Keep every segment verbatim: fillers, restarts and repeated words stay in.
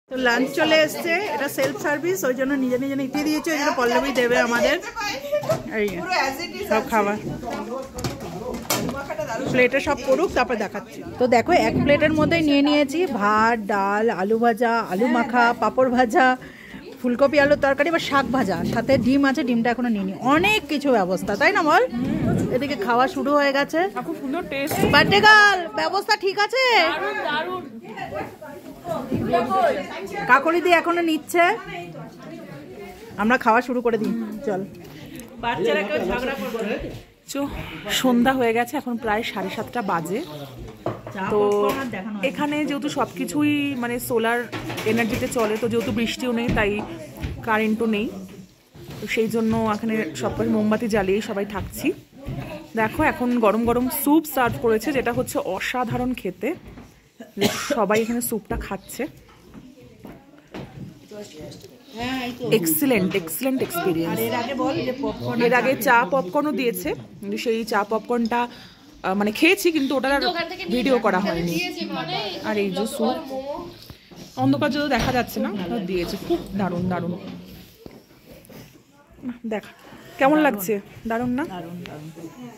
তো লাঞ্চ চলে এসছে, এটা সেলফ সার্ভিস, ওই জন্য নিজে নিজে নিতে দিয়েছে, ওই জন্য পল্লবী দেবে আমাদের এই সব খাবার। প্লেটে সব পড়ুক তারপর দেখাচ্ছি। তো দেখো এক প্লেটের মধ্যেই নিয়ে নিয়েছি ভাত, ডাল, আলু ভাজা, আলু মাখা, পাঁপড় ভাজা, ফুলকপি আলুর তরকারি বা শাক ভাজা, সাথে ডিম আছে, ডিমটা এখনো নিইনি। অনেক কিছু ব্যবস্থা, তাই না বল? এদিকে খাওয়া শুরু হয়ে গেছে। বার্থডে গার্ল, ব্যবস্থা ঠিক আছে? কাকড়ি দিয়ে এখনো নিচ্ছে, আমরা খাওয়া শুরু করে দিই। চল, বাচ্চারা কেউ ঝগড়া করবে। সন্ধ্যা হয়ে গেছে, এখন প্রায় সাড়ে সাতটা বাজে। তো এখানে যেহেতু সব কিছুই মানে সোলার এনার্জিতে চলে, তো যেহেতু বৃষ্টিও নেই তাই কারেন্টও নেই, তো সেই জন্য এখানে সবাই মোমবাতি জ্বালিয়েই সবাই থাকছি। দেখো এখন গরম গরম স্যুপ সার্ভ করেছে, যেটা হচ্ছে অসাধারণ খেতে। সবাই এখানে স্যুপটা খাচ্ছে। Excellent excellent experience. এর আগে চা পপকর্নও দিয়েছে, কিন্তু সেই চা পপকর্নটা মানে খেয়েছি, কিন্তু ওটার আর ভিডিও করা হয়নি। আর এই যে স্যুপ অন্ধকার যদি দেখা যাচ্ছে না, দিয়েছে, খুব দারুণ দারুণ। দেখ কেমন লাগছে, দারুণ না? দারুণ দারুণ।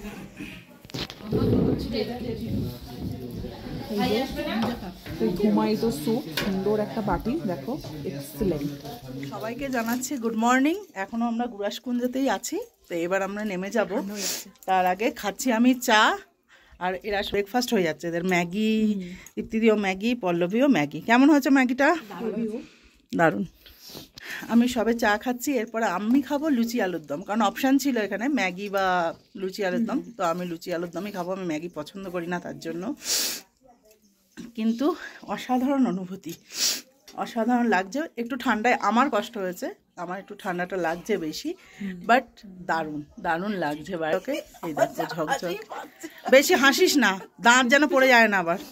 ঘুমাইত স্যুপ, সুন্দর একটা বাটি, দেখো এক্সিলেন্ট। সবাইকে জানাচ্ছি গুড মর্নিং। এখনো আমরা গুড়াসকুঞ্জতেই আছি, তো এবার আমরা নেমে যাব। তার আগে খাচ্ছি আমি চা, আর এরা ব্রেকফাস্ট হয়ে যাচ্ছে এদের। ম্যাগি, দীপ্তিদিও ম্যাগি, পল্লবীও ম্যাগি। কেমন হয়েছে ম্যাগিটা? দারুণ। আমি সবে চা খাচ্ছি, এরপরে আমি খাবো লুচি আলুর দম, কারণ অপশান ছিল এখানে ম্যাগি বা লুচি আলুর দম। তো আমি লুচি আলুর দমই খাবো, আমি ম্যাগি পছন্দ করি না তার জন্য। কিন্তু অসাধারণ অনুভূতি, অসাধারণ লাগছে। একটু ঠান্ডায় আমার কষ্ট হয়েছে, আমার একটু ঠান্ডাটা লাগছে বেশি, বাট দারুণ দারুণ লাগছে বাইরে। এই দেখো ঝকঝক। বেশি হাসিস না, দাঁত যেন পড়ে যায় না আবার।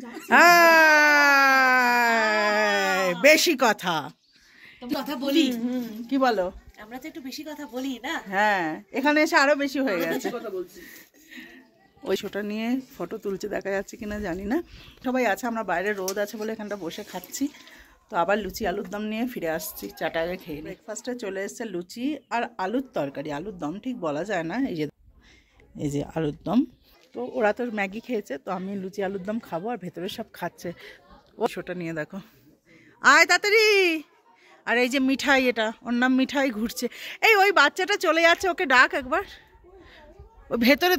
বেশি কথা কথা বলি, কি বলো? আমরা তো একটু বেশি কথা বলি না? হ্যাঁ, এখানে এসে আরো বেশি হয়ে গেছে। ওই শোটা নিয়ে ফটো তুলছে, দেখা যাচ্ছে কিনা জানি না। সবাই আছে, আমরা বাইরে রোদ আছে বলে এখানটা বসে খাচ্ছি। তো আবার লুচি আলুর দম নিয়ে ফিরে আসছি, চাটা আগে খেয়ে। ব্রেকফাস্টে চলে এসছে লুচি আর আলুর তরকারি, আলুর দম ঠিক বলা যায় না। এই যে এই যে আলুর দম। তো ওরা তো ম্যাগি খেয়েছে, তো আমি লুচি আলুর দম খাবো, আর ভেতরে সব খাচ্ছে। ও শোটা নিয়ে দেখো, আয় তাড়াতাড়ি। আর এই যে মিঠাই, এটা ওর নাম মিঠাই, ঘুরছে। এই ওই বাচ্চাটা চলে যাচ্ছে, ওকে ডাক একবার, ওই ভেতরে।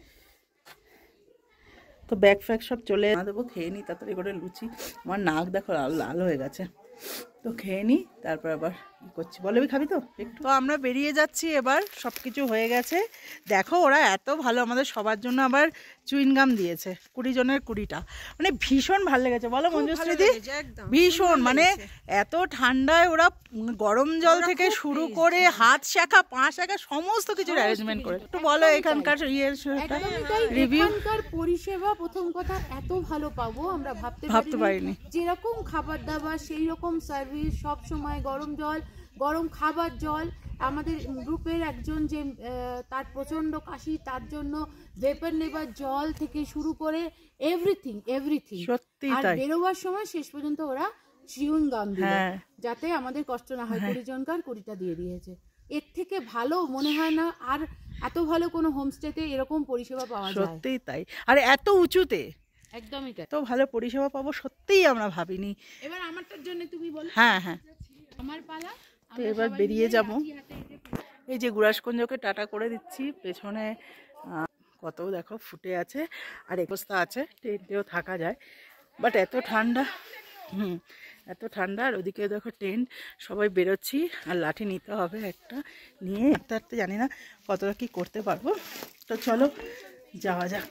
তো ব্যাগ ফ্যাগ সব চলে দেবো, খেয়ে নিই তাড়াতাড়ি করে লুচি। আমার নাক দেখো লাল লাল হয়ে গেছে, তো খেয়ে নিই, তারপর আবার ই করছি। বলবি খাবি তো একটু? তো আমরা বেরিয়ে যাচ্ছি এবার, সব কিছু হয়ে গেছে। দেখো ওরা এত ভালো, আমাদের সবার জন্য আবার চুইনগাম দিয়েছে, কুড়ি জনের কুড়িটা। মানে ভীষণ ভালো লেগেছে, বলো মঞ্জুশ্রীদি? ভীষণ, মানে এত ঠান্ডায় ওরা গরম জল থেকে শুরু করে হাত শাখা, পা শাখা, সমস্ত কিছুর অ্যারেঞ্জমেন্ট করে। একটু বলো এখানকার ইয়ের রিভিউ। পরিষেবা প্রথম কথা এত ভালো পাবো আমরা ভাবতে ভাবতে পারিনি। যেরকম খাবার দাবার সেই রকম সার্ভিস, সব সময় গরম জল, গরম খাবার জল। আমাদের গ্রুপের একজন যে তার প্রচন্ড কাশি, তার জন্য ভেপার নেবার জল থেকে শুরু করে এভরিথিং এভরিথিং। সত্যি আর তাই। বেরোবার সময় শেষ পর্যন্ত ওরা চিউইং গাম দিল, যাতে আমাদের কষ্ট না হয়। কুড়ি জনকার কুড়িটা দিয়ে দিয়েছে। এর থেকে ভালো মনে হয় না আর এত ভালো কোনো হোমস্টেতে এরকম পরিষেবা পাওয়া যায়। সত্যিই তাই, আর এত উঁচুতে একদমই তাই। তো ভালো পরিষেবা পাবো সত্যিই আমরা ভাবিনি। এবার আমারটার জন্য তুমি বলো। হ্যাঁ হ্যাঁ, আমার পালা। তো এবার বেরিয়ে যাব। এই যে গুড়াসকুঞ্জকে টাটা করে দিচ্ছি, পেছনে কত দেখো ফুটে আছে, আর অবস্থা আছে, টেন্টেও থাকা যায়, বাট এত ঠান্ডা। হুম, এত ঠান্ডা। আর ওদিকে দেখো টেন্ট, সবাই বেরোচ্ছি, আর লাঠি নিতে হবে একটা, নিয়ে হাঁটতে হাঁটতে জানি না কতটা কি করতে পারবো। তো চলো যাওয়া যাক।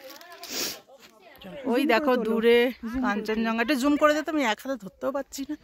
ওই দেখো দূরে কাঞ্চনজঙ্ঘাটা, জুম করে দিতে আমি এক হাতে ধরতেও পারছি না।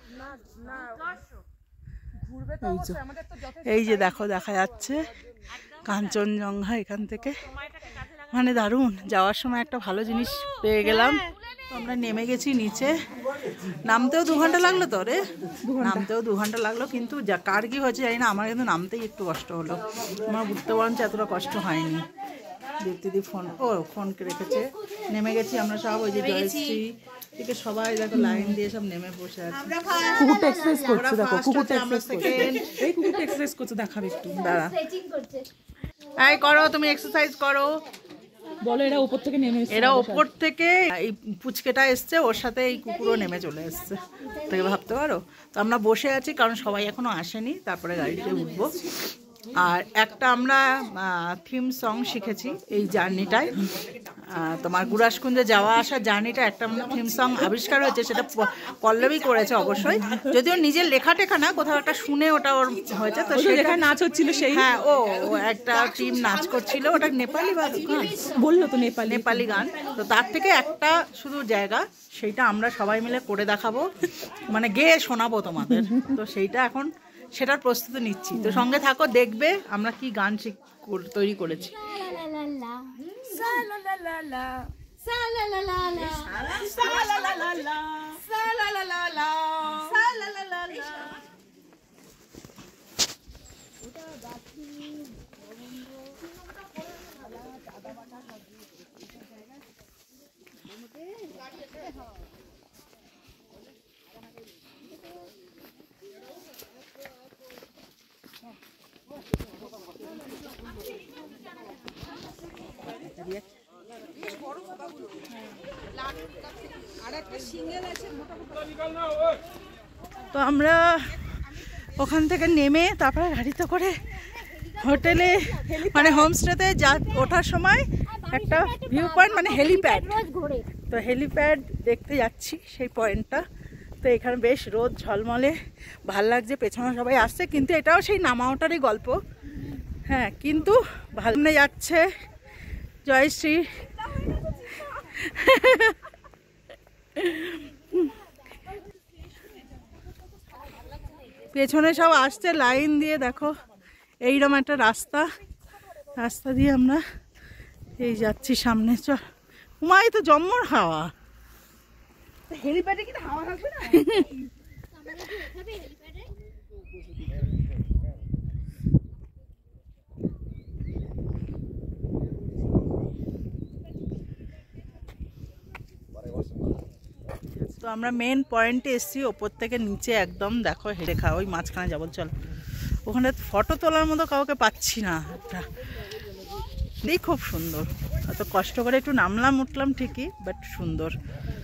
এই যে দেখো দেখা যাচ্ছে কাঞ্চনজঙ্ঘা এখান থেকে, মানে দারুণ। যাওয়ার সময় একটা ভালো জিনিস পেয়ে গেলাম। আমরা নেমে গেছি নিচে, নামতেও দু ঘন্টা লাগলো। তো রে নামতেও দু ঘন্টা লাগলো, কিন্তু যা কার কি হয়েছে জানি না, আমার কিন্তু নামতেই একটু কষ্ট হলো। আমার উঠতে বরঞ্চ এতটা কষ্ট হয়নি। দীপ্তিদি ফোন ও ফোন রেখেছে। নেমে গেছি আমরা সব, ওই যে জয়শ্রী থেকে সবাই দেখো লাইন দিয়ে সব নেমে বসে আছে। কুকুরটা এক্সারসাইজ করছে, দেখো কুকুরটা আমরা এক্সারসাইজ করছে, এই কুকুরটা এক্সারসাইজ করছে, দেখাবে একটু দাঁড়া, এই করো তুমি এক্সারসাইজ করো। বলো এরা উপর থেকে নেমে এসেছে, এরা ওপর থেকে, এই পুচকেটা এসছে ওর সাথে এই কুকুরও নেমে চলে এসছে, থেকে ভাবতে পারো। তো আমরা বসে আছি কারণ সবাই এখনো আসেনি, তারপরে গাড়িতে উঠবো। আর একটা আমরা থিম সং শিখেছি এই জার্নিটায়, তোমার গুড়াসকুঞ্জে যাওয়া আসা জার্নিটা একটা থিম সং আবিষ্কার হয়েছে, সেটা পল্লবী করেছে অবশ্যই, যদিও নিজের লেখা টেখা না, কোথাও একটা শুনে ওটা ওর হয়েছে। তো সেটা নাচ হচ্ছিল সেই, হ্যাঁ ও একটা টিম নাচ করছিল, ওটা নেপালি বা গান বললো তো নেপালি নেপালি গান। তো তার থেকে একটা শুধু জায়গা, সেইটা আমরা সবাই মিলে করে দেখাবো, মানে গেয়ে শোনাবো তোমাদের। তো সেইটা এখন সেটার প্রস্তুতি নিচ্ছি, তো সঙ্গে থাকো, দেখবে আমরা কি গান তৈরি করেছি। তো আমরা ওখান থেকে নেমে তারপরে গাড়িতে করে হোটেলে মানে হোমস্টেতে যা ওঠার সময় একটা ভিউ পয়েন্ট মানে হেলিপ্যাড, তো হেলিপ্যাড দেখতে যাচ্ছি সেই পয়েন্টটা। তো এখানে বেশ রোদ ঝলমলে, ভাল লাগছে, পেছনে সবাই আসছে, কিন্তু এটাও সেই নামা ওঠারই গল্প। হ্যাঁ, কিন্তু ভালো যাচ্ছে জয়শ্রী। পেছনে সব আসছে লাইন দিয়ে, দেখো এইরকম একটা রাস্তা, রাস্তা দিয়ে আমরা এই যাচ্ছি সামনে। চল উমাই তো জম্মর হাওয়া, হেলিপ্যাডে কি হাওয়া থাকবে না? তো আমরা মেন পয়েন্টে এসেছি, ওপর থেকে নিচে একদম দেখো হেঁটে খা, ওই মাঝখানে যাবো। চল, ওখানে ফটো তোলার মতো কাউকে পাচ্ছি না, এই খুব সুন্দর। অত কষ্ট করে একটু নামলাম উঠলাম ঠিকই, বাট সুন্দর।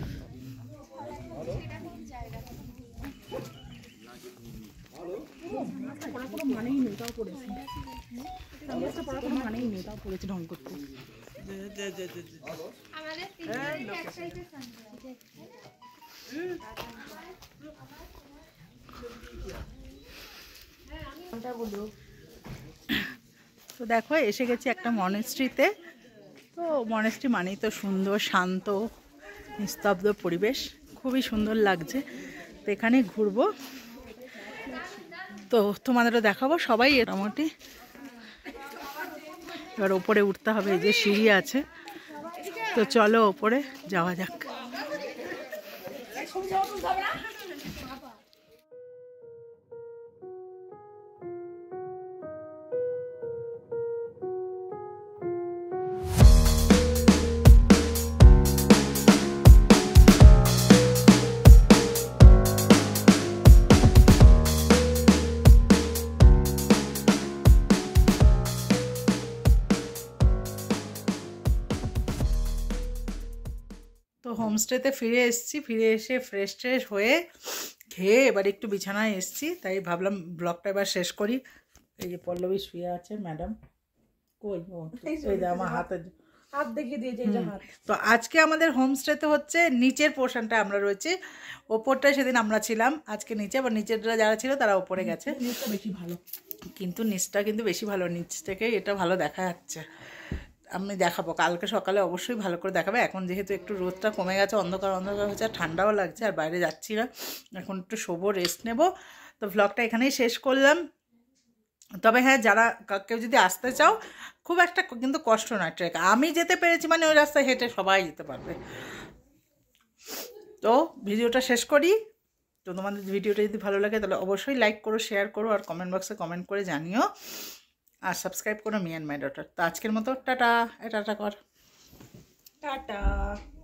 মানেই নেই, তাও পড়েছি মানেই নেই, তাও পড়েছি ঢং করতে। তো দেখো এসে গেছি একটা মনেস্ট্রিতে। তো মনেস্ট্রি মানেই তো সুন্দর, শান্ত, নিস্তব্ধ পরিবেশ, খুবই সুন্দর লাগছে। তো এখানে ঘুরবো, তো তোমাদেরও দেখাবো। সবাই মোটামুটি এবার ওপরে উঠতে হবে, এই যে সিঁড়ি আছে। তো চলো ওপরে যাওয়া যাক। তো হোমস্টেতে ফিরে এসেছি, ফিরে এসে ফ্রেশ ট্রেশ হয়ে খেয়ে এবার একটু বিছানায় এসেছি, তাই ভাবলাম ব্লগটা এবার শেষ করি। এই যে পল্লবী শুয়ে আছে, ম্যাডাম কই, ও এই যে আমার হাতে হাত দেখিয়ে দিয়েছে, এই যে হাত। তো আজকে আমাদের হোমস্টেতে হচ্ছে নিচের পোর্শনটা আমরা রয়েছি, ওপরটায় সেদিন আমরা ছিলাম, আজকে নিচে। আবার নিচেরটা যারা ছিল তারা ওপরে গেছে, নিচটা বেশি ভালো, কিন্তু নিচটা কিন্তু বেশি ভালো, নিচ থেকে এটা ভালো দেখা যাচ্ছে। আমি দেখাবো কালকে সকালে, অবশ্যই ভালো করে দেখাবে। এখন যেহেতু একটু রোদটা কমে গেছে, অন্ধকার অন্ধকার হচ্ছে, আর ঠান্ডাও লাগছে, আর বাইরে যাচ্ছি না, এখন একটু শোবো, রেস্ট নেব। তো ভ্লগটা এখানেই শেষ করলাম। তবে হ্যাঁ, যারা কেউ যদি আসতে চাও, খুব একটা কিন্তু কষ্ট নয় ট্রেক, আমি যেতে পেরেছি মানে ওই রাস্তায় হেঁটে সবাই যেতে পারবে। তো ভিডিওটা শেষ করি। তো তোমাদের ভিডিওটা যদি ভালো লাগে তাহলে অবশ্যই লাইক করো, শেয়ার করো, আর কমেন্ট বক্সে কমেন্ট করে জানিও আর সাবস্ক্রাইব করো মি অ্যান্ড মাই ডটার। তো আজকের মতো টাটা, এটা টাটা কর, টাটা।